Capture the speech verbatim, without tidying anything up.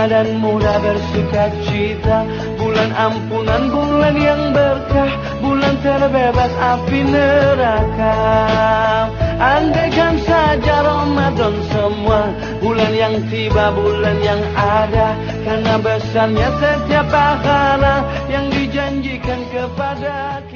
bahagia dan mudah bersuka cita. Bulan ampunan, bulan yang berkah, bulan terbebas api neraka. Andaikan saja Ramadan semua, bulan yang tiba, bulan yang ada, karena besarnya setiap pahala yang dijanjikan kepada kita.